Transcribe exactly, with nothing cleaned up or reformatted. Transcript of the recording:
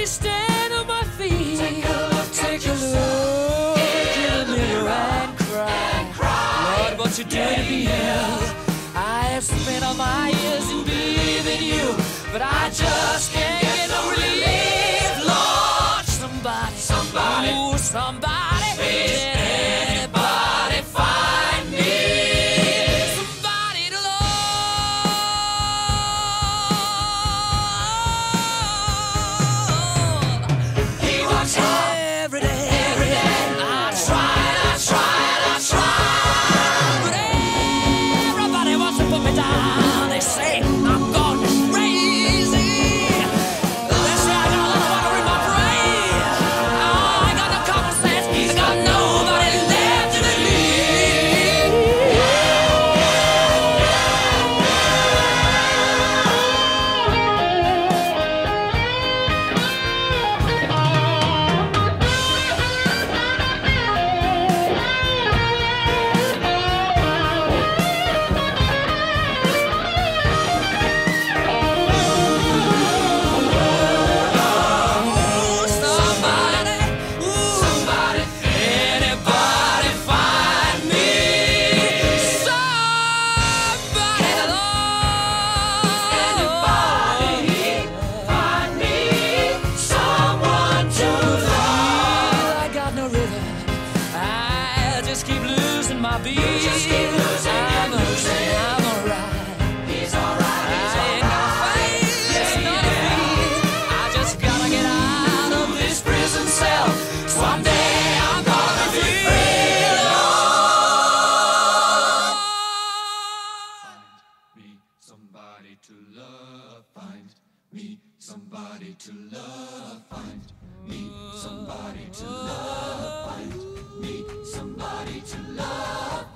stand on my feet. Take a look, Take at a look in the mirror and and cry. cry. Lord, what you doing to me? I have spent all my years in believing you, but I just can't get no relief. Lord, somebody, Somebody, ooh, somebody, please, can anybody find me? somebody to love. He works hard Every day, every day. I tried, I tried, I tried, but everybody wants to put me down. They say I'm gone crazy. They say I got a lot of water in my brain. Oh, I got no common sense. I got nobody left to believe. Ooh, somebody, ooh, Somebody, anybody find me? Somebody to love. anybody find me? Someone to love. I got no rhythm. I just keep losing my beat. just keep losing I'm and a- losing. I'm alright. He's alright, he's I ain't got alright. face, Yeah, not a yeah. feet. I just gotta get out of this prison cell. Someday I'm gonna be free. Lord. Find me somebody to love. Find me somebody to love. Find me somebody to love. Find me somebody to love.